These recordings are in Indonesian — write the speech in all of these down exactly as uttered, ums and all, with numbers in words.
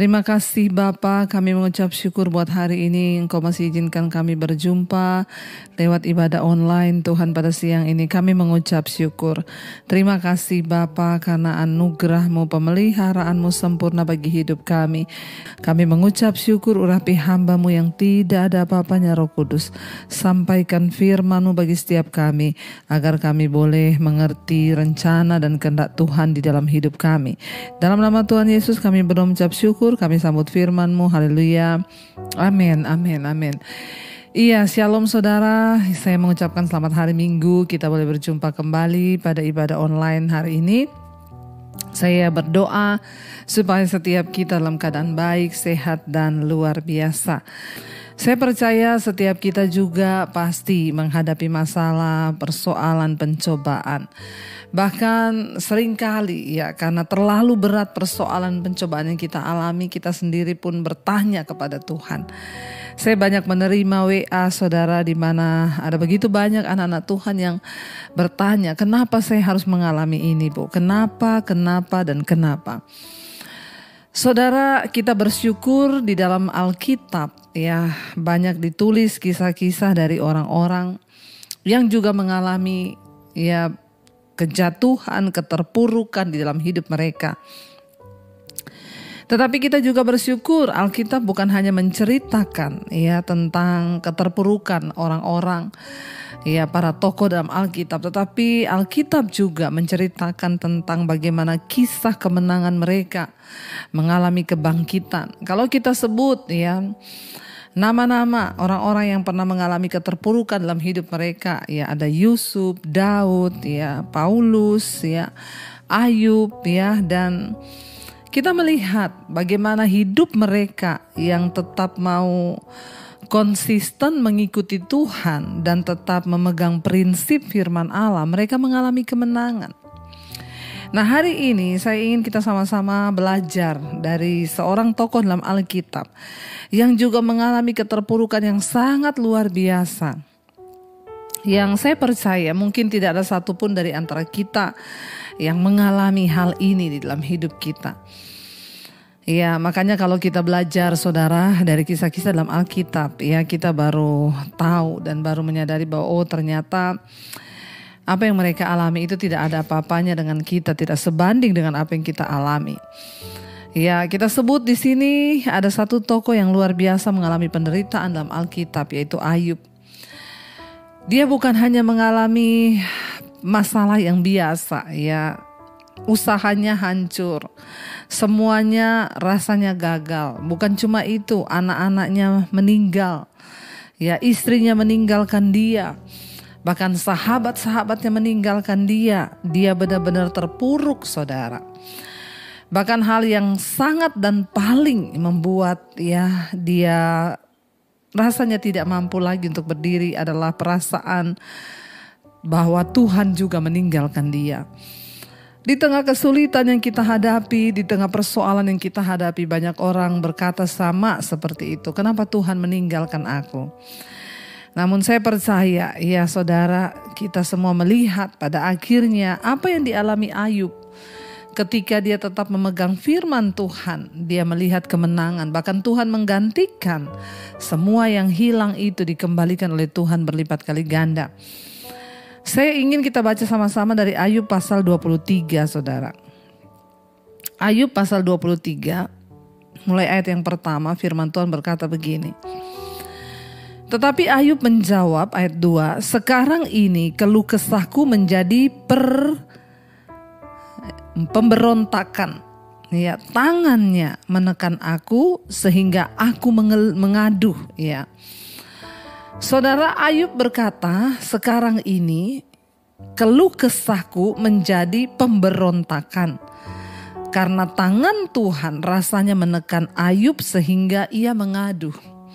Terima kasih Bapa, kami mengucap syukur buat hari ini Engkau masih izinkan kami berjumpa lewat ibadah online. Tuhan, pada siang ini kami mengucap syukur. Terima kasih Bapa karena anugerah-Mu, pemeliharaanmu sempurna bagi hidup kami. Kami mengucap syukur urapi hamba-Mu yang tidak ada apa-apanya, Roh Kudus. Sampaikan firman-Mu bagi setiap kami agar kami boleh mengerti rencana dan kehendak Tuhan di dalam hidup kami. Dalam nama Tuhan Yesus kami berucap syukur. Kami sambut firman-Mu, haleluya, amin, amin, amin. Iya, shalom saudara, saya mengucapkan selamat hari Minggu. Kita boleh berjumpa kembali pada ibadah online hari ini. Saya berdoa supaya setiap kita dalam keadaan baik, sehat, dan luar biasa. Saya percaya setiap kita juga pasti menghadapi masalah, persoalan, pencobaan. Bahkan seringkali ya karena terlalu berat persoalan pencobaan yang kita alami, kita sendiri pun bertanya kepada Tuhan. Saya banyak menerima W A saudara di mana ada begitu banyak anak-anak Tuhan yang bertanya, kenapa saya harus mengalami ini, Bu? Kenapa, kenapa, dan kenapa? Saudara, kita bersyukur di dalam Alkitab ya banyak ditulis kisah-kisah dari orang-orang yang juga mengalami ya kejatuhan, keterpurukan di dalam hidup mereka. Tetapi kita juga bersyukur Alkitab bukan hanya menceritakan ya tentang keterpurukan orang-orang ya para tokoh dalam Alkitab, tetapi Alkitab juga menceritakan tentang bagaimana kisah kemenangan mereka mengalami kebangkitan. Kalau kita sebut ya nama-nama orang-orang yang pernah mengalami keterpurukan dalam hidup mereka, ya ada Yusuf, Daud, ya Paulus, ya Ayub, ya dan kita melihat bagaimana hidup mereka yang tetap mau konsisten mengikuti Tuhan dan tetap memegang prinsip firman Allah, mereka mengalami kemenangan. Nah, hari ini saya ingin kita sama-sama belajar dari seorang tokoh dalam Alkitab yang juga mengalami keterpurukan yang sangat luar biasa. Yang saya percaya mungkin tidak ada satupun dari antara kita yang mengalami hal ini di dalam hidup kita. Ya, makanya kalau kita belajar saudara dari kisah-kisah dalam Alkitab, ya kita baru tahu dan baru menyadari bahwa oh ternyata apa yang mereka alami itu tidak ada apa-apanya dengan kita, tidak sebanding dengan apa yang kita alami. Ya, kita sebut di sini ada satu tokoh yang luar biasa mengalami penderitaan dalam Alkitab, yaitu Ayub. Dia bukan hanya mengalami masalah yang biasa, ya, usahanya hancur, semuanya rasanya gagal. Bukan cuma itu, anak-anaknya meninggal, ya, istrinya meninggalkan dia. Bahkan sahabat-sahabatnya meninggalkan dia. Dia benar-benar terpuruk saudara. Bahkan hal yang sangat dan paling membuat ya dia rasanya tidak mampu lagi untuk berdiri adalah perasaan bahwa Tuhan juga meninggalkan dia. Di tengah kesulitan yang kita hadapi, di tengah persoalan yang kita hadapi, banyak orang berkata sama seperti itu. Kenapa Tuhan meninggalkan aku? Namun saya percaya ya saudara, kita semua melihat pada akhirnya apa yang dialami Ayub. Ketika dia tetap memegang firman Tuhan, dia melihat kemenangan. Bahkan Tuhan menggantikan semua yang hilang itu dikembalikan oleh Tuhan berlipat kali ganda. Saya ingin kita baca sama-sama dari Ayub pasal dua puluh tiga saudara. Ayub pasal dua puluh tiga, mulai ayat yang pertama, firman Tuhan berkata begini. Tetapi Ayub menjawab ayat dua, sekarang ini keluh kesahku menjadi per pemberontakan. Ya, tangannya menekan aku sehingga aku mengel, mengaduh. Ya, saudara, Ayub berkata, sekarang ini keluh kesahku menjadi pemberontakan karena tangan Tuhan rasanya menekan Ayub sehingga ia mengaduh.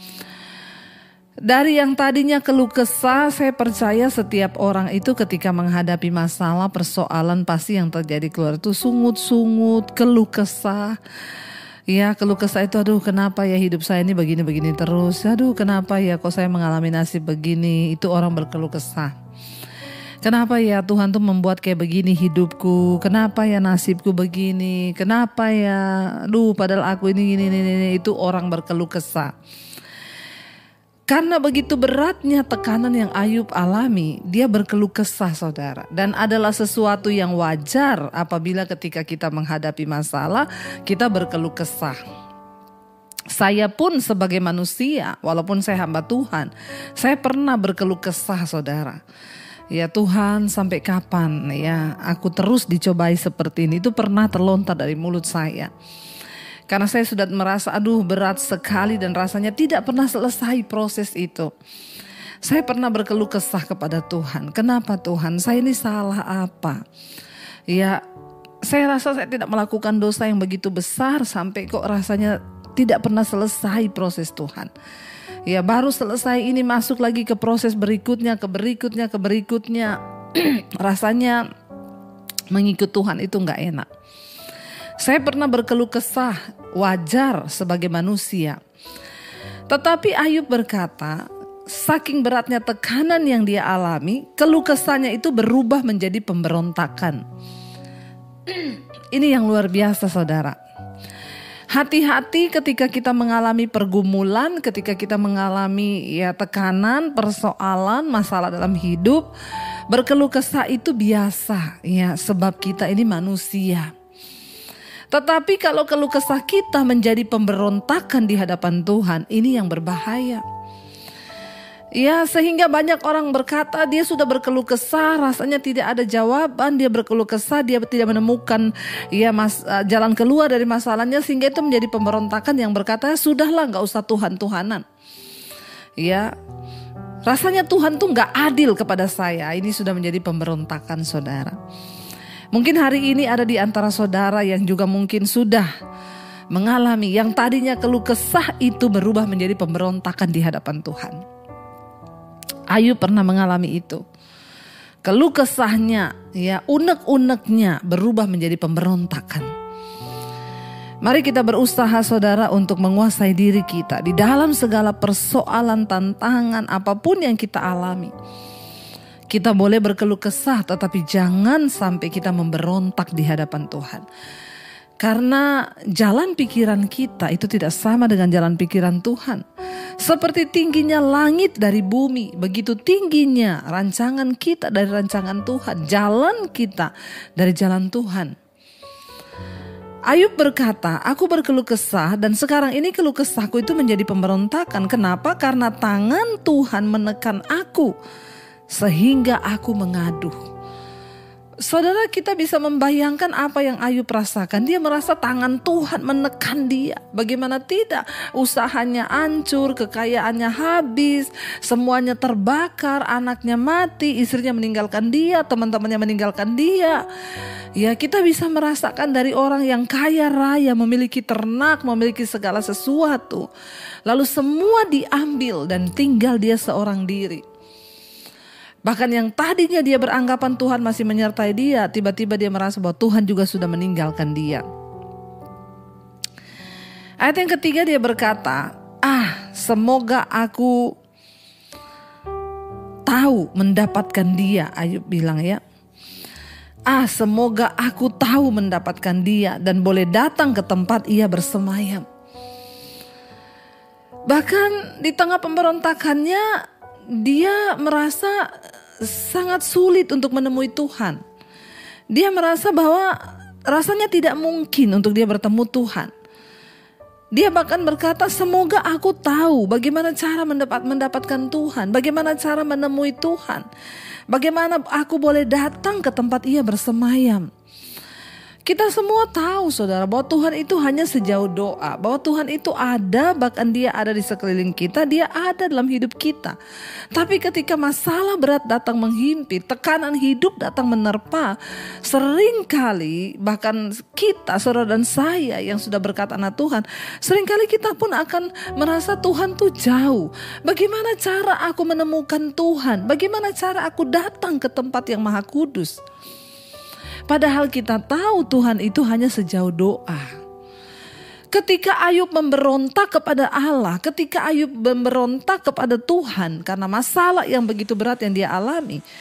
Dari yang tadinya keluh kesah, saya percaya setiap orang itu ketika menghadapi masalah, persoalan pasti yang terjadi keluar itu sungut-sungut, keluh kesah. Ya, keluh kesah itu, aduh kenapa ya hidup saya ini begini-begini terus. Aduh kenapa ya kok saya mengalami nasib begini. Itu orang berkeluh kesah. Kenapa ya Tuhan tuh membuat kayak begini hidupku? Kenapa ya nasibku begini? Kenapa ya, duh padahal aku ini ini ini, ini. Itu orang berkeluh kesah. Karena begitu beratnya tekanan yang Ayub alami, dia berkeluh kesah saudara. Dan adalah sesuatu yang wajar apabila ketika kita menghadapi masalah, kita berkeluh kesah. Saya pun sebagai manusia, walaupun saya hamba Tuhan, saya pernah berkeluh kesah saudara. Ya Tuhan, sampai kapan ya aku terus dicobai seperti ini? Itu pernah terlontar dari mulut saya. Karena saya sudah merasa aduh berat sekali dan rasanya tidak pernah selesai proses itu. Saya pernah berkeluh kesah kepada Tuhan. Kenapa Tuhan? Saya ini salah apa? Ya, saya rasa saya tidak melakukan dosa yang begitu besar sampai kok rasanya tidak pernah selesai proses Tuhan. Ya, baru selesai ini masuk lagi ke proses berikutnya, ke berikutnya, ke berikutnya. Rasanya mengikut Tuhan itu gak enak. Saya pernah berkeluh kesah, wajar sebagai manusia. Tetapi Ayub berkata, saking beratnya tekanan yang dia alami, keluh kesahnya itu berubah menjadi pemberontakan. Ini yang luar biasa saudara. Hati-hati ketika kita mengalami pergumulan, ketika kita mengalami ya tekanan, persoalan, masalah dalam hidup. Berkeluh kesah itu biasa ya, sebab kita ini manusia. Tetapi kalau keluh kesah kita menjadi pemberontakan di hadapan Tuhan, ini yang berbahaya. Ya, sehingga banyak orang berkata dia sudah berkeluh kesah, rasanya tidak ada jawaban, dia berkeluh kesah, dia tidak menemukan ya mas, jalan keluar dari masalahnya, sehingga itu menjadi pemberontakan yang berkata sudahlah gak usah Tuhan-Tuhanan. Ya, rasanya Tuhan tuh gak adil kepada saya, ini sudah menjadi pemberontakan saudara. Mungkin hari ini ada di antara saudara yang juga mungkin sudah mengalami yang tadinya keluh kesah itu berubah menjadi pemberontakan di hadapan Tuhan. Ayub pernah mengalami itu. Keluh kesahnya, ya unek-uneknya berubah menjadi pemberontakan. Mari kita berusaha saudara untuk menguasai diri kita di dalam segala persoalan, tantangan apapun yang kita alami. Kita boleh berkeluh kesah, tetapi jangan sampai kita memberontak di hadapan Tuhan. Karena jalan pikiran kita itu tidak sama dengan jalan pikiran Tuhan. Seperti tingginya langit dari bumi, begitu tingginya rancangan kita dari rancangan Tuhan. Jalan kita dari jalan Tuhan. Ayub berkata, aku berkeluh kesah dan sekarang ini keluh kesahku itu menjadi pemberontakan. Kenapa? Karena tangan Tuhan menekan aku. Sehingga aku mengadu. Saudara, kita bisa membayangkan apa yang Ayub rasakan. Dia merasa tangan Tuhan menekan dia. Bagaimana tidak? Usahanya hancur, kekayaannya habis, semuanya terbakar, anaknya mati, istrinya meninggalkan dia, teman-temannya meninggalkan dia. Ya, kita bisa merasakan dari orang yang kaya raya, memiliki ternak, memiliki segala sesuatu. Lalu semua diambil dan tinggal dia seorang diri. Bahkan yang tadinya dia beranggapan Tuhan masih menyertai dia, tiba-tiba dia merasa bahwa Tuhan juga sudah meninggalkan dia. Ayat yang ketiga dia berkata, ah semoga aku tahu mendapatkan dia. Ayub bilang ya, ah semoga aku tahu mendapatkan dia dan boleh datang ke tempat ia bersemayam. Bahkan di tengah pemberontakannya, dia merasa sangat sulit untuk menemui Tuhan. Dia merasa bahwa rasanya tidak mungkin untuk dia bertemu Tuhan. Dia bahkan berkata, semoga aku tahu bagaimana cara mendapat, mendapatkan Tuhan. Bagaimana cara menemui Tuhan. Bagaimana aku boleh datang ke tempat ia bersemayam. Kita semua tahu saudara bahwa Tuhan itu hanya sejauh doa. Bahwa Tuhan itu ada, bahkan dia ada di sekeliling kita. Dia ada dalam hidup kita. Tapi ketika masalah berat datang menghimpit, tekanan hidup datang menerpa, seringkali bahkan kita, saudara dan saya yang sudah berkata anak Tuhan, seringkali kita pun akan merasa Tuhan tuh jauh. Bagaimana cara aku menemukan Tuhan? Bagaimana cara aku datang ke tempat yang maha kudus? Padahal kita tahu Tuhan itu hanya sejauh doa. Ketika Ayub memberontak kepada Allah, ketika Ayub memberontak kepada Tuhan karena masalah yang begitu berat yang dia alami,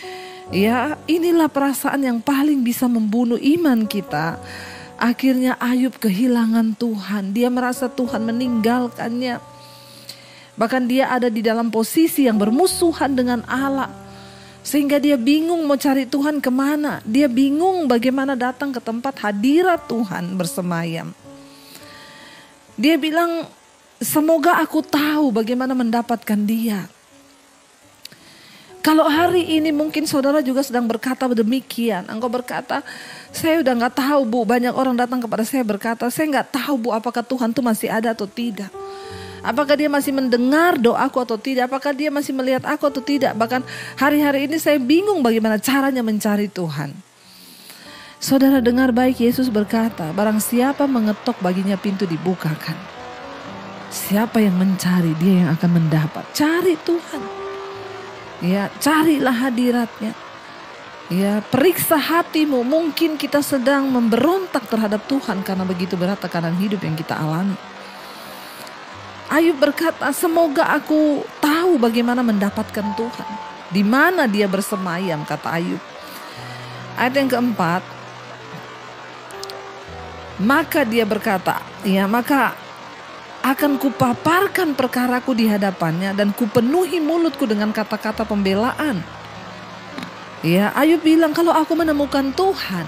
Ya, inilah perasaan yang paling bisa membunuh iman kita. Akhirnya Ayub kehilangan Tuhan. Dia merasa Tuhan meninggalkannya. Bahkan dia ada di dalam posisi yang bermusuhan dengan Allah. Sehingga dia bingung mau cari Tuhan kemana. Dia bingung bagaimana datang ke tempat hadirat Tuhan bersemayam. Dia bilang, semoga aku tahu bagaimana mendapatkan dia. Kalau hari ini mungkin saudara juga sedang berkata demikian. Engkau berkata, saya udah gak tahu Bu. Banyak orang datang kepada saya berkata, saya gak tahu Bu apakah Tuhan itu masih ada atau tidak. Apakah dia masih mendengar doaku atau tidak. Apakah dia masih melihat aku atau tidak. Bahkan hari-hari ini saya bingung bagaimana caranya mencari Tuhan. Saudara dengar baik, Yesus berkata, barang siapa mengetok baginya pintu dibukakan. Siapa yang mencari dia yang akan mendapat. Cari Tuhan. Ya, carilah hadiratnya. Ya, periksa hatimu. Mungkin kita sedang memberontak terhadap Tuhan karena begitu berat tekanan hidup yang kita alami. Ayub berkata, semoga aku tahu bagaimana mendapatkan Tuhan. Di mana dia bersemayam, kata Ayub. Ayat yang keempat. Maka dia berkata, ya maka akan kupaparkan perkaraku di hadapannya dan kupenuhi mulutku dengan kata-kata pembelaan. Ya, Ayub bilang kalau aku menemukan Tuhan,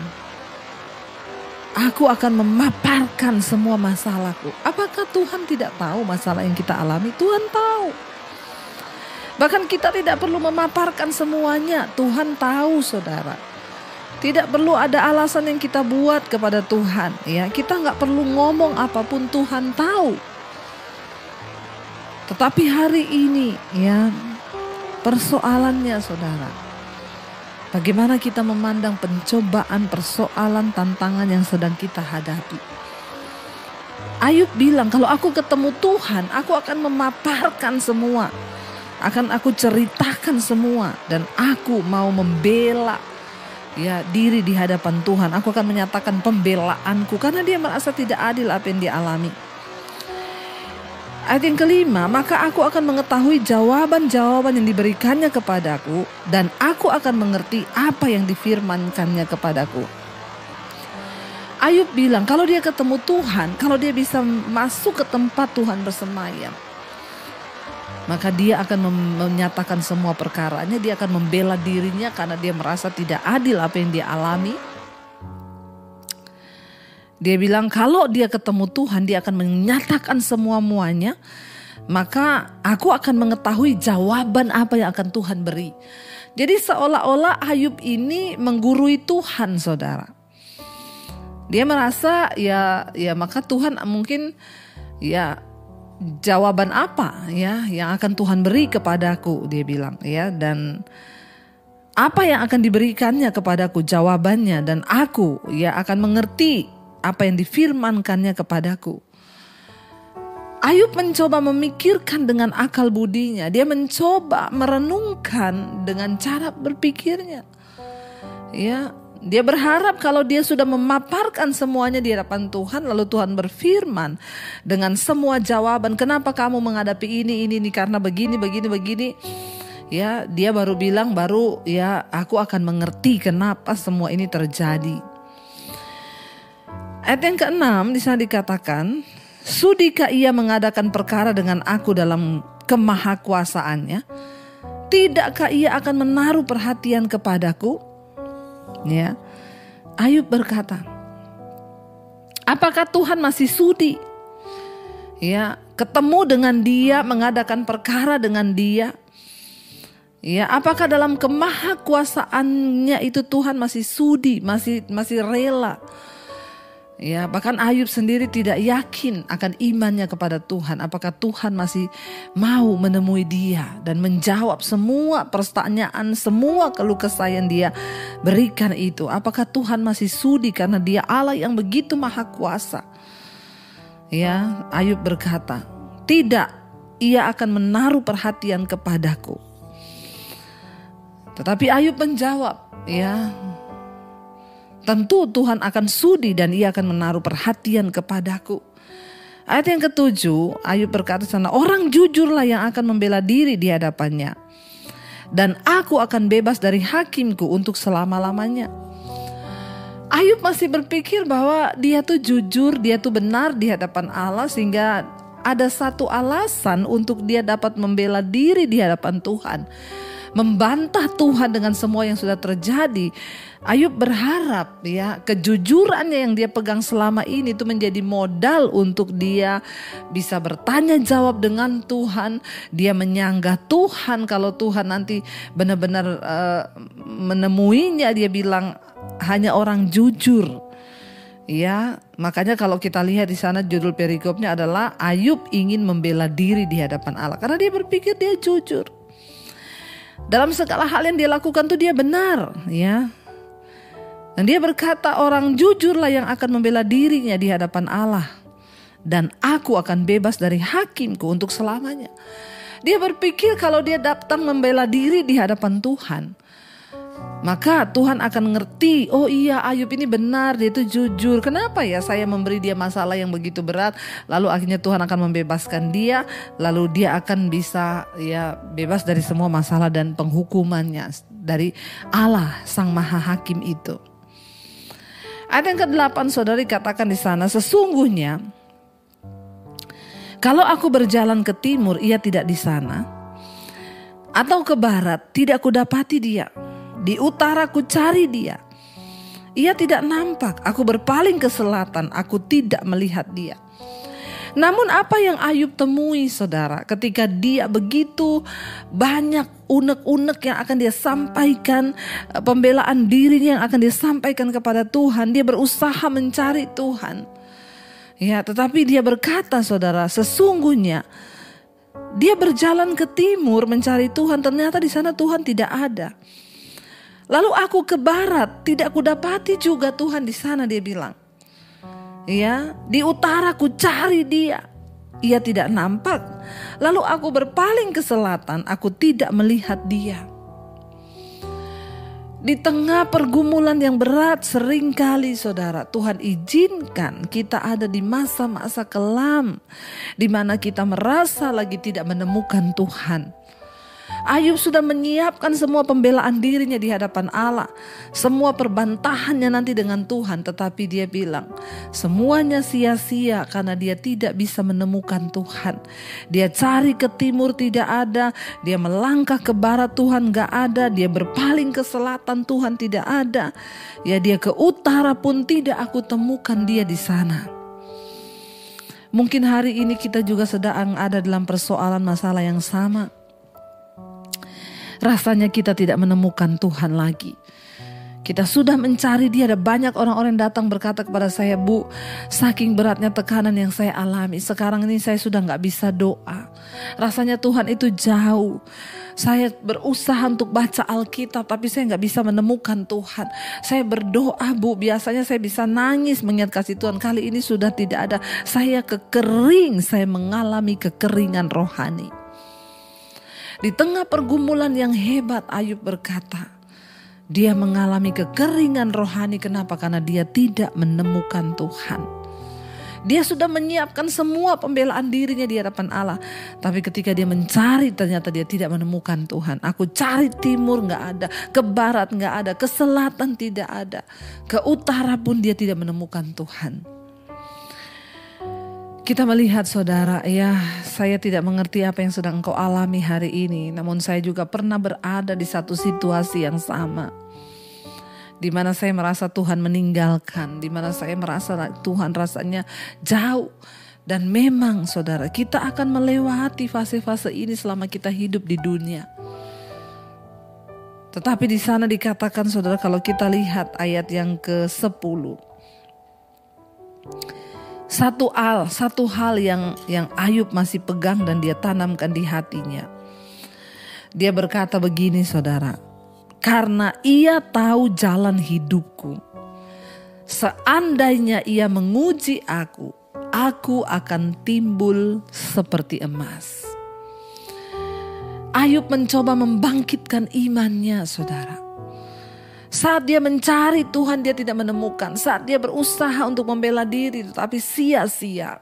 aku akan memaparkan semua masalahku. Apakah Tuhan tidak tahu masalah yang kita alami? Tuhan tahu. Bahkan kita tidak perlu memaparkan semuanya. Tuhan tahu, saudara. Tidak perlu ada alasan yang kita buat kepada Tuhan. Ya, kita nggak perlu ngomong apapun, Tuhan tahu. Tetapi hari ini ya persoalannya saudara. Bagaimana kita memandang pencobaan, persoalan, tantangan yang sedang kita hadapi. Ayub bilang kalau aku ketemu Tuhan, aku akan memaparkan semua. Akan aku ceritakan semua dan aku mau membela ya diri di hadapan Tuhan. Aku akan menyatakan pembelaanku karena dia merasa tidak adil apa yang dia alami. Ayat yang kelima, maka aku akan mengetahui jawaban-jawaban yang diberikannya kepadaku dan aku akan mengerti apa yang difirmankannya kepadaku. Ayub bilang kalau dia ketemu Tuhan, kalau dia bisa masuk ke tempat Tuhan bersemayam, maka dia akan menyatakan semua perkaranya, dia akan membela dirinya karena dia merasa tidak adil apa yang dia alami. Dia bilang kalau dia ketemu Tuhan dia akan menyatakan semua-muanya. Maka aku akan mengetahui jawaban apa yang akan Tuhan beri. Jadi seolah-olah Ayub ini menggurui Tuhan saudara. Dia merasa ya ya maka Tuhan mungkin ya jawaban apa ya yang akan Tuhan beri kepadaku, dia bilang ya, dan apa yang akan diberikannya kepadaku jawabannya dan aku ya akan mengerti apa yang difirmankannya kepadaku. Ayub mencoba memikirkan dengan akal budinya. Dia mencoba merenungkan dengan cara berpikirnya. Ya, dia berharap kalau dia sudah memaparkan semuanya di hadapan Tuhan, lalu Tuhan berfirman dengan semua jawaban. Kenapa kamu menghadapi ini, ini, ini karena begini, begini, begini. Ya, dia baru bilang baru ya aku akan mengerti kenapa semua ini terjadi. Ayat yang keenam di sana dikatakan, sudikah ia mengadakan perkara dengan aku dalam kemahakuasaannya? Tidakkah ia akan menaruh perhatian kepadaku? Ya, Ayub berkata, apakah Tuhan masih sudi? Ya, ketemu dengan dia, mengadakan perkara dengan dia. Ya, apakah dalam kemahakuasaannya itu Tuhan masih sudi, masih masih rela? Ya, bahkan Ayub sendiri tidak yakin akan imannya kepada Tuhan. Apakah Tuhan masih mau menemui dia dan menjawab semua pertanyaan, semua keluh kesah yang dia berikan itu. Apakah Tuhan masih sudi karena dia Allah yang begitu maha kuasa. Ya, Ayub berkata, tidak, ia akan menaruh perhatian kepadaku. Tetapi Ayub menjawab, ya, tentu Tuhan akan sudi dan ia akan menaruh perhatian kepadaku. Ayat yang ketujuh, Ayub berkata sana, orang jujurlah yang akan membela diri di hadapannya. dan aku akan bebas dari hakimku untuk selama-lamanya. Ayub masih berpikir bahwa dia tuh jujur, dia tuh benar di hadapan Allah, sehingga ada satu alasan untuk dia dapat membela diri di hadapan Tuhan, membantah Tuhan dengan semua yang sudah terjadi. Ayub berharap ya kejujurannya yang dia pegang selama ini itu menjadi modal untuk dia bisa bertanya jawab dengan Tuhan. Dia menyanggah Tuhan kalau Tuhan nanti benar-benar uh, menemuinya, dia bilang hanya orang jujur. Ya, makanya kalau kita lihat di sana judul perikopnya adalah Ayub ingin membela diri di hadapan Allah karena dia berpikir dia jujur. Dalam segala hal yang dia lakukan tuh dia benar, ya. Dan dia berkata, orang jujurlah yang akan membela dirinya di hadapan Allah, dan aku akan bebas dari hakimku untuk selamanya. Dia berpikir kalau dia datang membela diri di hadapan Tuhan, maka Tuhan akan ngerti, oh iya Ayub ini benar, dia itu jujur. Kenapa ya saya memberi dia masalah yang begitu berat, lalu akhirnya Tuhan akan membebaskan dia, lalu dia akan bisa ya bebas dari semua masalah dan penghukumannya dari Allah Sang Maha Hakim itu. Ayat yang kedelapan, saudari, katakan di sana, sesungguhnya kalau aku berjalan ke timur, ia tidak di sana, atau ke barat, tidak kudapati dia. Di utara ku cari dia, ia tidak nampak. Aku berpaling ke selatan, aku tidak melihat dia. Namun apa yang Ayub temui, saudara, ketika dia begitu banyak unek-unek yang akan dia sampaikan, pembelaan dirinya yang akan dia sampaikan kepada Tuhan, dia berusaha mencari Tuhan. Ya, tetapi dia berkata, saudara, sesungguhnya dia berjalan ke timur mencari Tuhan, ternyata di sana Tuhan tidak ada. Lalu aku ke barat, tidak kudapati juga Tuhan di sana, dia bilang. Ya, di utara ku cari dia, ia tidak nampak. Lalu aku berpaling ke selatan, aku tidak melihat dia. Di tengah pergumulan yang berat, seringkali saudara, Tuhan izinkan kita ada di masa-masa kelam, di mana kita merasa lagi tidak menemukan Tuhan. Ayub sudah menyiapkan semua pembelaan dirinya di hadapan Allah, semua perbantahannya nanti dengan Tuhan, tetapi dia bilang semuanya sia-sia karena dia tidak bisa menemukan Tuhan. Dia cari ke timur tidak ada, dia melangkah ke barat Tuhan gak ada, dia berpaling ke selatan Tuhan tidak ada, ya dia ke utara pun tidak aku temukan dia di sana. Mungkin hari ini kita juga sedang ada dalam persoalan masalah yang sama. Rasanya kita tidak menemukan Tuhan lagi. Kita sudah mencari dia. Ada banyak orang-orang yang datang berkata kepada saya, Bu, saking beratnya tekanan yang saya alami, sekarang ini saya sudah gak bisa doa. Rasanya Tuhan itu jauh. Saya berusaha untuk baca Alkitab, tapi saya gak bisa menemukan Tuhan. Saya berdoa, Bu, biasanya saya bisa nangis mengingat kasih Tuhan. Kali ini sudah tidak ada. Saya kekering, saya mengalami kekeringan rohani. Di tengah pergumulan yang hebat, Ayub berkata, dia mengalami kekeringan rohani. Kenapa? Karena dia tidak menemukan Tuhan. Dia sudah menyiapkan semua pembelaan dirinya di hadapan Allah, tapi ketika dia mencari, ternyata dia tidak menemukan Tuhan. Aku cari timur gak ada, ke barat gak ada, ke selatan tidak ada, ke utara pun dia tidak menemukan Tuhan. Kita melihat, saudara, ya, saya tidak mengerti apa yang sedang engkau alami hari ini. Namun saya juga pernah berada di satu situasi yang sama, di mana saya merasa Tuhan meninggalkan, di mana saya merasa Tuhan rasanya jauh. Dan memang, saudara, kita akan melewati fase-fase ini selama kita hidup di dunia. Tetapi di sana dikatakan, saudara, kalau kita lihat ayat yang ke sepuluh. Satu hal, satu hal yang yang Ayub masih pegang dan dia tanamkan di hatinya. Dia berkata begini, saudara, karena ia tahu jalan hidupku, seandainya ia menguji aku, aku akan timbul seperti emas. Ayub mencoba membangkitkan imannya, saudara. Saat dia mencari Tuhan, dia tidak menemukan. Saat dia berusaha untuk membela diri, tetapi sia-sia.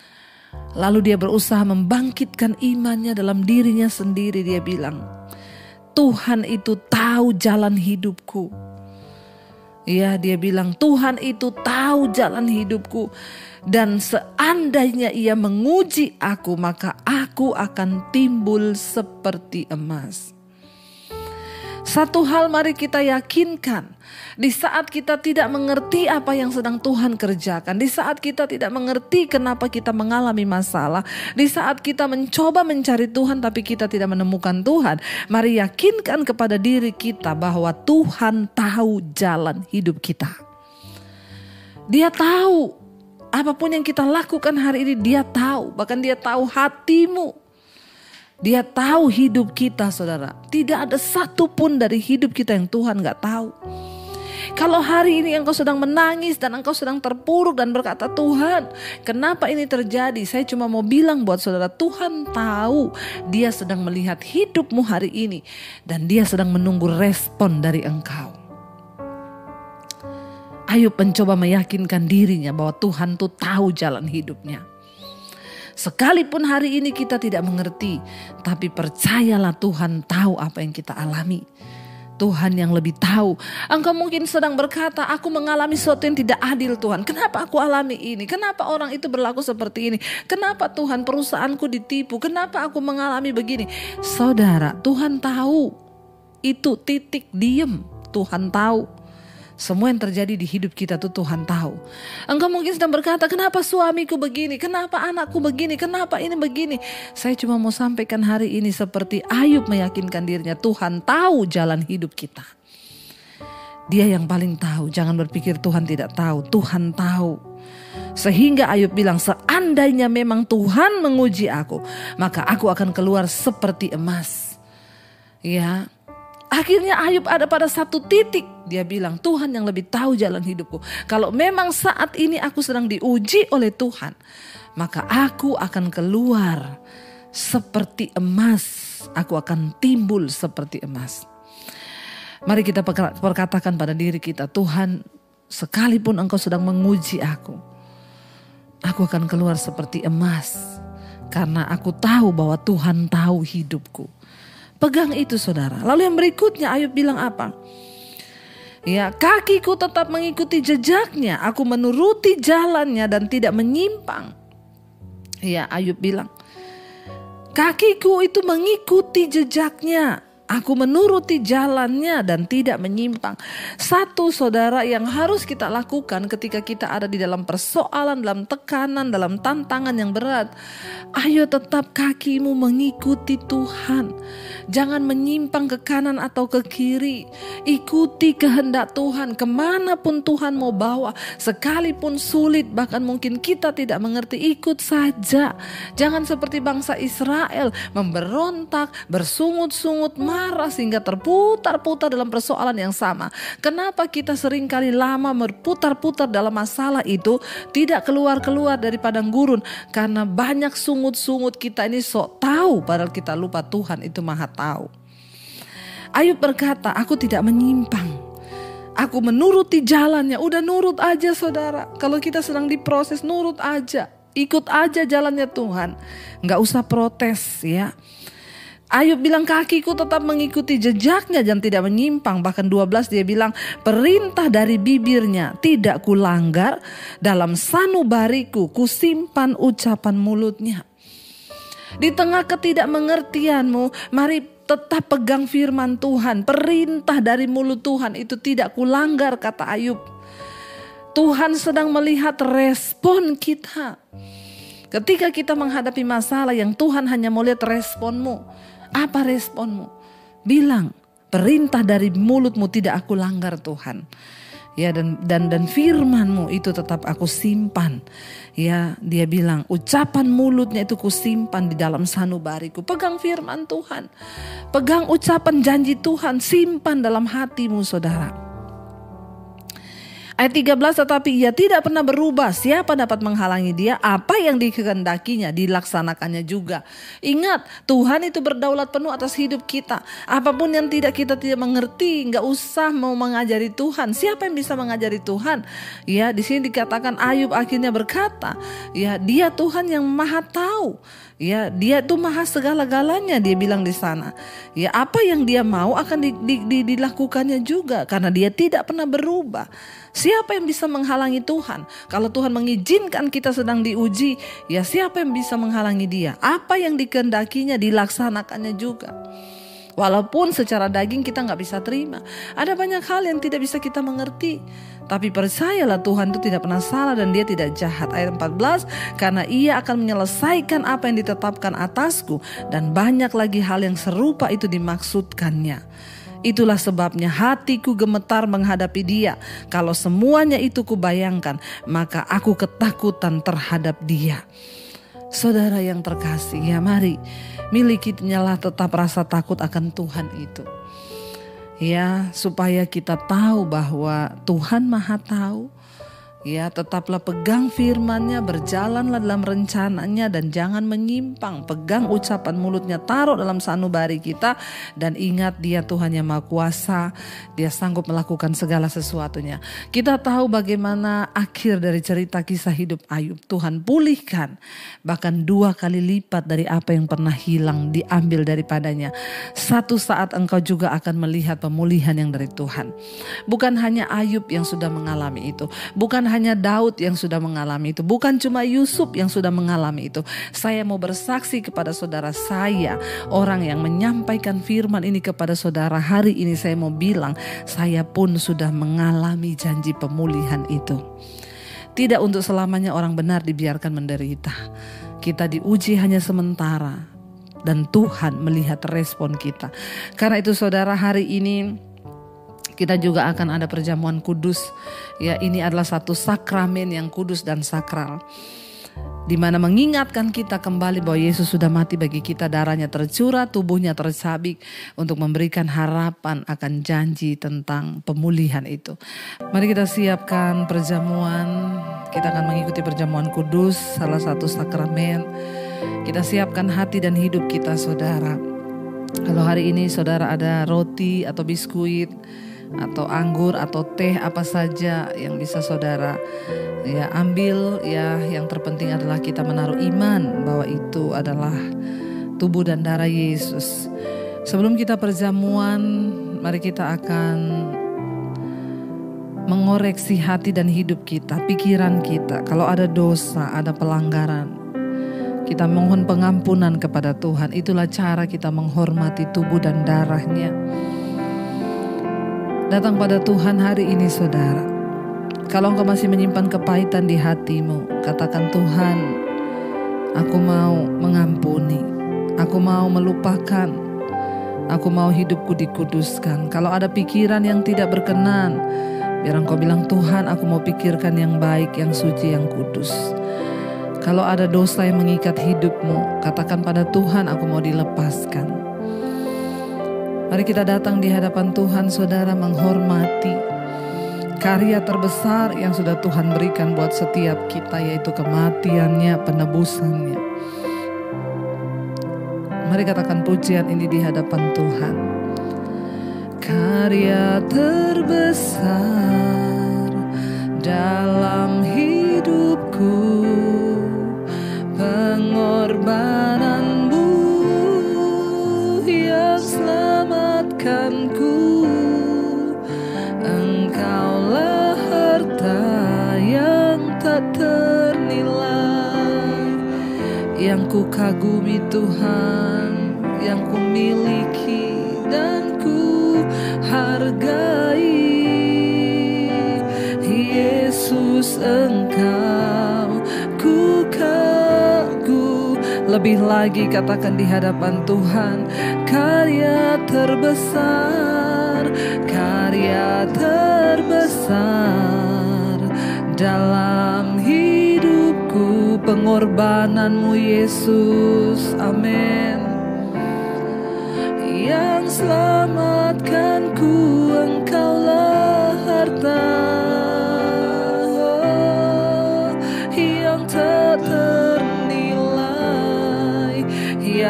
Lalu dia berusaha membangkitkan imannya dalam dirinya sendiri. Dia bilang, Tuhan itu tahu jalan hidupku. Ya, dia bilang Tuhan itu tahu jalan hidupku. Dan seandainya ia menguji aku, maka aku akan timbul seperti emas. Satu hal mari kita yakinkan. Di saat kita tidak mengerti apa yang sedang Tuhan kerjakan, di saat kita tidak mengerti kenapa kita mengalami masalah, di saat kita mencoba mencari Tuhan tapi kita tidak menemukan Tuhan, mari yakinkan kepada diri kita bahwa Tuhan tahu jalan hidup kita. Dia tahu apapun yang kita lakukan hari ini, dia tahu. Bahkan dia tahu hatimu. Dia tahu hidup kita, saudara. Tidak ada satupun dari hidup kita yang Tuhan gak tahu. Kalau hari ini engkau sedang menangis dan engkau sedang terpuruk dan berkata, Tuhan, kenapa ini terjadi? Saya cuma mau bilang buat saudara, Tuhan tahu dia sedang melihat hidupmu hari ini. Dan dia sedang menunggu respon dari engkau. Ayub mencoba meyakinkan dirinya bahwa Tuhan tuh tahu jalan hidupnya. Sekalipun hari ini kita tidak mengerti, tapi percayalah Tuhan tahu apa yang kita alami. Tuhan yang lebih tahu. Engkau mungkin sedang berkata, aku mengalami sesuatu yang tidak adil Tuhan. Kenapa aku alami ini? Kenapa orang itu berlaku seperti ini? Kenapa Tuhan perusahaanku ditipu? Kenapa aku mengalami begini? Saudara, Tuhan tahu. Itu titik diem. Tuhan tahu. Semua yang terjadi di hidup kita tuh Tuhan tahu. Engkau mungkin sedang berkata, kenapa suamiku begini? Kenapa anakku begini? Kenapa ini begini? Saya cuma mau sampaikan hari ini seperti Ayub meyakinkan dirinya, Tuhan tahu jalan hidup kita. Dia yang paling tahu. Jangan berpikir Tuhan tidak tahu. Tuhan tahu. Sehingga Ayub bilang, seandainya memang Tuhan menguji aku, maka aku akan keluar seperti emas. Ya. Akhirnya Ayub ada pada satu titik. Dia bilang, Tuhan yang lebih tahu jalan hidupku. Kalau memang saat ini aku sedang diuji oleh Tuhan, maka aku akan keluar seperti emas. Aku akan timbul seperti emas. Mari kita perkatakan pada diri kita, Tuhan, sekalipun engkau sedang menguji aku, aku akan keluar seperti emas. Karena aku tahu bahwa Tuhan tahu hidupku. Pegang itu saudara. Lalu yang berikutnya Ayub bilang apa? Ya, kakiku tetap mengikuti jejaknya. Aku menuruti jalannya dan tidak menyimpang. Ya, Ayub bilang, kakiku itu mengikuti jejaknya. Aku menuruti jalannya dan tidak menyimpang. Satu saudara yang harus kita lakukan ketika kita ada di dalam persoalan, dalam tekanan, dalam tantangan yang berat. Ayo tetap kakimu mengikuti Tuhan. Jangan menyimpang ke kanan atau ke kiri. Ikuti kehendak Tuhan. Kemanapun Tuhan mau bawa. Sekalipun sulit, bahkan mungkin kita tidak mengerti, ikut saja. Jangan seperti bangsa Israel memberontak, bersungut-sungut, marah sehingga terputar-putar dalam persoalan yang sama. Kenapa kita seringkali lama berputar-putar dalam masalah itu, tidak keluar-keluar dari padang gurun? Karena banyak sungut-sungut kita ini sok tahu, padahal kita lupa Tuhan itu maha tahu. Ayub berkata, aku tidak menyimpang. Aku menuruti jalannya. Udah nurut aja saudara. Kalau kita sedang diproses, nurut aja. Ikut aja jalannya Tuhan. Gak usah protes ya. Ayub bilang, kakiku tetap mengikuti jejaknya dan tidak menyimpang. Bahkan dua belas dia bilang, perintah dari bibirnya tidak kulanggar, dalam sanubariku kusimpan ucapan mulutnya. Di tengah ketidakmengertianmu, mari tetap pegang firman Tuhan. Perintah dari mulut Tuhan itu tidak kulanggar, kata Ayub. Tuhan sedang melihat respon kita. Ketika kita menghadapi masalah yang Tuhan hanya mau lihat responmu. Apa responmu? Bilang, perintah dari mulutmu tidak aku langgar Tuhan. Ya, dan dan dan firmanmu itu tetap aku simpan. Ya, dia bilang, ucapan mulutnya itu kusimpan di dalam sanubariku. Pegang firman Tuhan. Pegang ucapan janji Tuhan, simpan dalam hatimu saudara. Ayat tiga belas, tetapi ia tidak pernah berubah. Siapa dapat menghalangi dia? Apa yang dikehendakinya dilaksanakannya juga. Ingat, Tuhan itu berdaulat penuh atas hidup kita. Apapun yang tidak kita tidak mengerti, nggak usah mau mengajari Tuhan. Siapa yang bisa mengajari Tuhan? Ya, di sini dikatakan Ayub akhirnya berkata, ya, dia Tuhan yang maha tahu. Ya, dia itu maha segala-galanya, dia bilang di sana. Ya, apa yang dia mau akan di, di, di, dilakukannya juga, karena dia tidak pernah berubah. Siapa yang bisa menghalangi Tuhan? Kalau Tuhan mengizinkan kita sedang diuji, ya siapa yang bisa menghalangi dia? Apa yang dikehendakinya dilaksanakannya juga. Walaupun secara daging kita gak bisa terima. Ada banyak hal yang tidak bisa kita mengerti. Tapi percayalah Tuhan itu tidak pernah salah dan dia tidak jahat. Ayat empat belas, karena ia akan menyelesaikan apa yang ditetapkan atasku. Dan banyak lagi hal yang serupa itu dimaksudkannya. Itulah sebabnya hatiku gemetar menghadapi dia. Kalau semuanya itu kubayangkan, maka aku ketakutan terhadap dia. Saudara yang terkasih, ya mari milikinya tetap rasa takut akan Tuhan itu. Ya, supaya kita tahu bahwa Tuhan Maha Tahu. Ya, tetaplah pegang firman-Nya, berjalanlah dalam rencananya dan jangan menyimpang. Pegang ucapan mulutnya, taruh dalam sanubari kita dan ingat dia Tuhan yang Maha Kuasa. Dia sanggup melakukan segala sesuatunya. Kita tahu bagaimana akhir dari cerita kisah hidup Ayub. Tuhan pulihkan bahkan dua kali lipat dari apa yang pernah hilang diambil daripadanya. Satu saat engkau juga akan melihat pemulihan yang dari Tuhan. Bukan hanya Ayub yang sudah mengalami itu. Bukan hanya Daud yang sudah mengalami itu. Bukan cuma Yusuf yang sudah mengalami itu. Saya mau bersaksi kepada saudara saya, orang yang menyampaikan firman ini kepada saudara hari ini, saya mau bilang, saya pun sudah mengalami janji pemulihan itu. Tidak untuk selamanya orang benar dibiarkan menderita. Kita diuji hanya sementara dan Tuhan melihat respon kita. Karena itu saudara, hari ini kita juga akan ada perjamuan kudus. Ya, ini adalah satu sakramen yang kudus dan sakral, di mana mengingatkan kita kembali bahwa Yesus sudah mati bagi kita, darahnya tercurah, tubuhnya tercabik untuk memberikan harapan akan janji tentang pemulihan itu. Mari kita siapkan perjamuan. Kita akan mengikuti perjamuan kudus, salah satu sakramen. Kita siapkan hati dan hidup kita, saudara. Kalau hari ini saudara ada roti atau biskuit atau anggur atau teh, apa saja yang bisa saudara ya ambil, ya yang terpenting adalah kita menaruh iman bahwa itu adalah tubuh dan darah Yesus. Sebelum kita perjamuan, mari kita akan mengoreksi hati dan hidup kita, pikiran kita. Kalau ada dosa, ada pelanggaran, kita mohon pengampunan kepada Tuhan. Itulah cara kita menghormati tubuh dan darahnya. Datang pada Tuhan hari ini, saudara. Kalau engkau masih menyimpan kepahitan di hatimu, katakan, Tuhan, aku mau mengampuni, aku mau melupakan, aku mau hidupku dikuduskan. Kalau ada pikiran yang tidak berkenan, biar engkau bilang, Tuhan, aku mau pikirkan yang baik, yang suci, yang kudus. Kalau ada dosa yang mengikat hidupmu, katakan pada Tuhan, aku mau dilepaskan. Mari kita datang di hadapan Tuhan, saudara, menghormati karya terbesar yang sudah Tuhan berikan buat setiap kita, yaitu kematiannya, penebusannya. Mari katakan pujian ini di hadapan Tuhan. Karya terbesar dalam hidupku, pengorbananmu yang selamatkanku. Engkaulah harta yang tak ternilai, yang ku kagumi Tuhan, yang ku miliki dan ku hargai. Yesus, Engkau ku kagum. Lebih lagi katakan di hadapan Tuhan, karya terbesar, karya terbesar dalam hidupku, pengorbananmu Yesus, amin. Yang selamatkanku, Engkaulah harta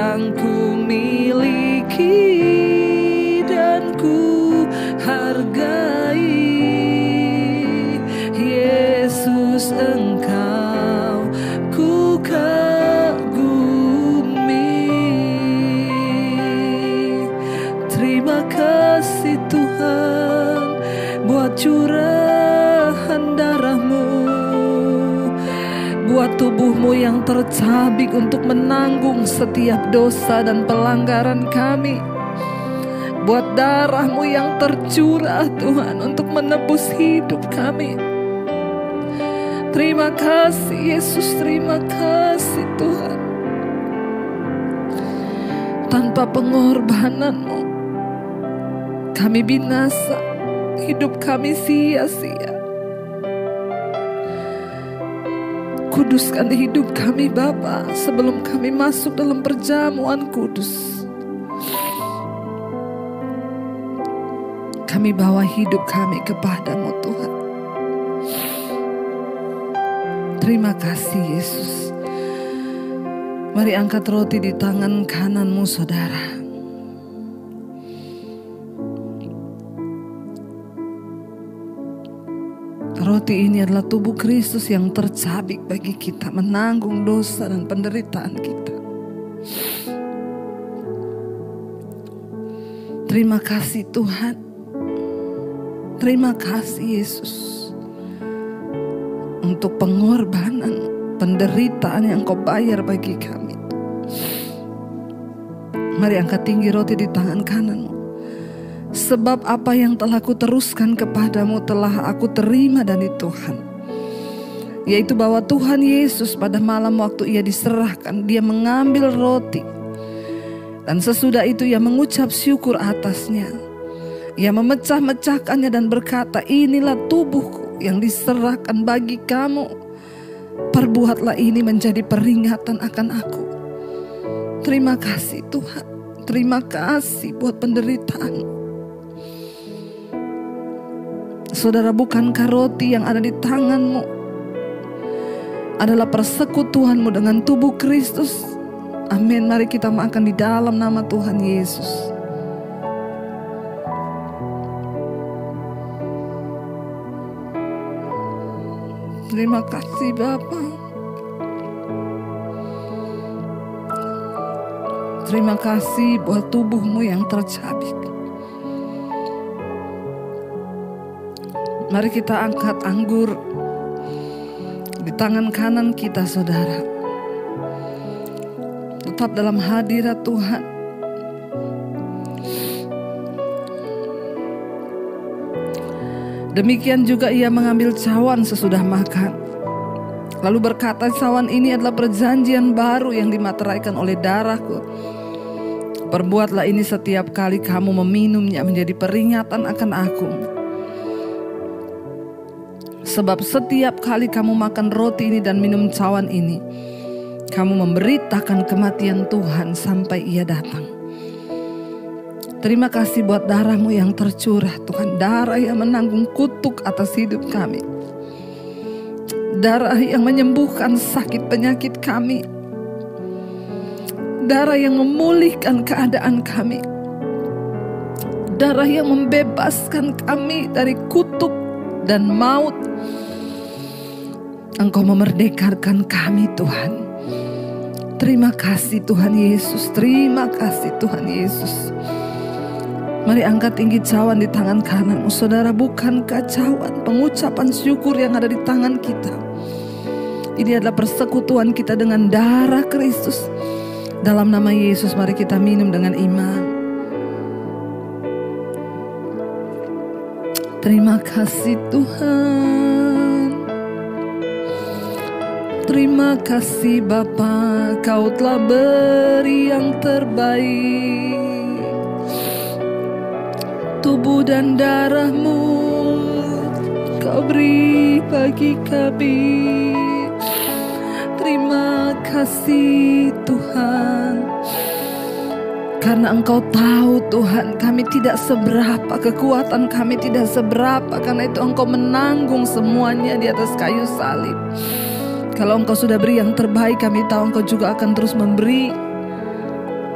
yang ku miliki dan ku hargai. Yesus, Engkau ku kagumi. Terima kasih Tuhan buat curahan darah-Mu, buat tubuh-Mu yang tercabik untuk menanggung setiap dosa dan pelanggaran kami, buat darah-Mu yang tercurah Tuhan untuk menebus hidup kami. Terima kasih Yesus, terima kasih Tuhan. Tanpa pengorbanan-Mu kami binasa, hidup kami sia-sia. Kuduskan hidup kami Bapa sebelum kami masuk dalam perjamuan kudus. Kami bawa hidup kami kepada-Mu Tuhan. Terima kasih Yesus. Mari angkat roti di tangan kanan-Mu saudara. Roti ini adalah tubuh Kristus yang tercabik bagi kita, menanggung dosa dan penderitaan kita. Terima kasih Tuhan. Terima kasih Yesus untuk pengorbanan, penderitaan yang Kau bayar bagi kami. Mari angkat tinggi roti di tangan kanan-Mu. Sebab apa yang telah kuteruskan kepadamu telah aku terima dari Tuhan, yaitu bahwa Tuhan Yesus pada malam waktu Ia diserahkan, Dia mengambil roti, dan sesudah itu Ia mengucap syukur atasnya. Ia memecah-mecahkannya dan berkata, inilah tubuhku yang diserahkan bagi kamu. Perbuatlah ini menjadi peringatan akan aku. Terima kasih Tuhan. Terima kasih buat penderitaan. Saudara, bukankah roti yang ada di tangan-Mu adalah persekutuan-Mu dengan tubuh Kristus? Amin. Mari kita makan di dalam nama Tuhan Yesus. Terima kasih Bapa. Terima kasih buat tubuh-Mu yang tercabik. Mari kita angkat anggur di tangan kanan kita saudara. Tetap dalam hadirat Tuhan. Demikian juga Ia mengambil cawan sesudah makan, lalu berkata, cawan ini adalah perjanjian baru yang dimateraikan oleh darahku. Perbuatlah ini setiap kali kamu meminumnya menjadi peringatan akan aku. Sebab setiap kali kamu makan roti ini dan minum cawan ini, kamu memberitakan kematian Tuhan sampai Ia datang. Terima kasih buat darah-Mu yang tercurah Tuhan. Darah yang menanggung kutuk atas hidup kami. Darah yang menyembuhkan sakit penyakit kami. Darah yang memulihkan keadaan kami. Darah yang membebaskan kami dari kutuk dan maut. Engkau memerdekakan kami Tuhan. Terima kasih Tuhan Yesus. Terima kasih Tuhan Yesus. Mari angkat tinggi cawan di tangan kanan. Saudara, bukankah cawan pengucapan syukur yang ada di tangan kita? Ini adalah persekutuan kita dengan darah Kristus. Dalam nama Yesus mari kita minum dengan iman. Terima kasih Tuhan. Terima kasih Bapa, Kau telah beri yang terbaik. Tubuh dan darah-Mu Kau beri bagi kami. Terima kasih Tuhan. Karena Engkau tahu Tuhan, kami tidak seberapa, kekuatan kami tidak seberapa. Karena itu Engkau menanggung semuanya di atas kayu salib. Kalau Engkau sudah beri yang terbaik, kami tahu Engkau juga akan terus memberi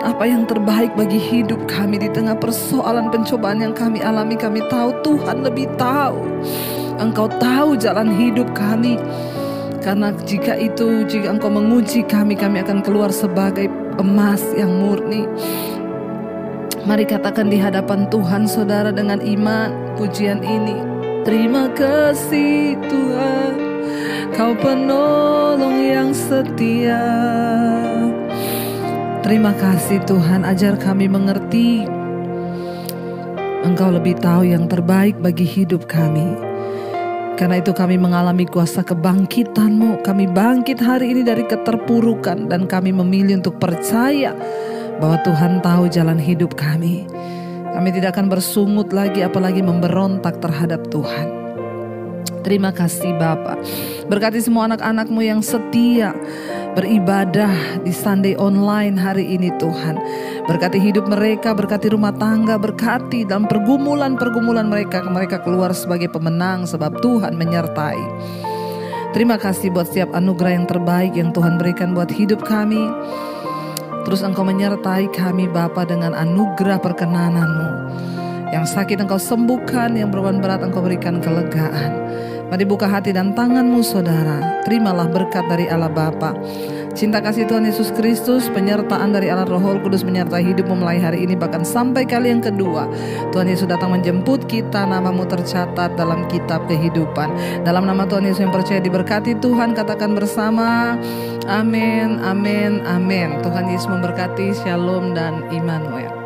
apa yang terbaik bagi hidup kami di tengah persoalan pencobaan yang kami alami. Kami tahu Tuhan lebih tahu. Engkau tahu jalan hidup kami. Karena jika itu, jika Engkau menguji kami, kami akan keluar sebagai emas yang murni. Mari katakan di hadapan Tuhan saudara dengan iman pujian ini. Terima kasih Tuhan, Kau penolong yang setia. Terima kasih Tuhan, ajar kami mengerti Engkau lebih tahu yang terbaik bagi hidup kami. Karena itu kami mengalami kuasa kebangkitan-Mu. Kami bangkit hari ini dari keterpurukan dan kami memilih untuk percaya bahwa Tuhan tahu jalan hidup kami. Kami tidak akan bersungut lagi, apalagi memberontak terhadap Tuhan. Terima kasih Bapa. Berkati semua anak-anak-Mu yang setia beribadah di Sunday online hari ini Tuhan. Berkati hidup mereka, berkati rumah tangga, berkati dalam pergumulan-pergumulan mereka. Mereka keluar sebagai pemenang sebab Tuhan menyertai. Terima kasih buat setiap anugerah yang terbaik yang Tuhan berikan buat hidup kami. Terus Engkau menyertai kami Bapa dengan anugerah perkenanan-Mu. Yang sakit Engkau sembuhkan, yang beban berat Engkau berikan kelegaan. Mari buka hati dan tangan-Mu saudara. Terimalah berkat dari Allah Bapa, cinta kasih Tuhan Yesus Kristus, penyertaan dari Allah Roh Kudus menyertai hidupmu mulai hari ini bahkan sampai kali yang kedua. Tuhan Yesus datang menjemput kita, nama-Mu tercatat dalam kitab kehidupan. Dalam nama Tuhan Yesus yang percaya diberkati Tuhan, katakan bersama amin, amin, amin. Tuhan Yesus memberkati. Shalom dan Immanuel.